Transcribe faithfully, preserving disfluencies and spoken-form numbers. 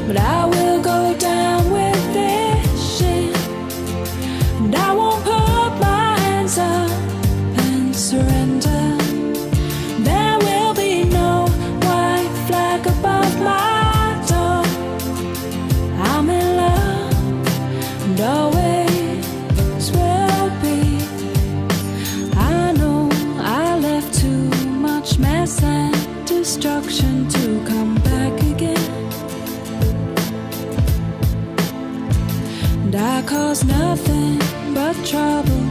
but I will go down with this shit, and I won't put my hands up and surrender. There will be no white flag above my door. I'm in love and always will be. I know I left too much mess and destruction to come back again, and I caused nothing but trouble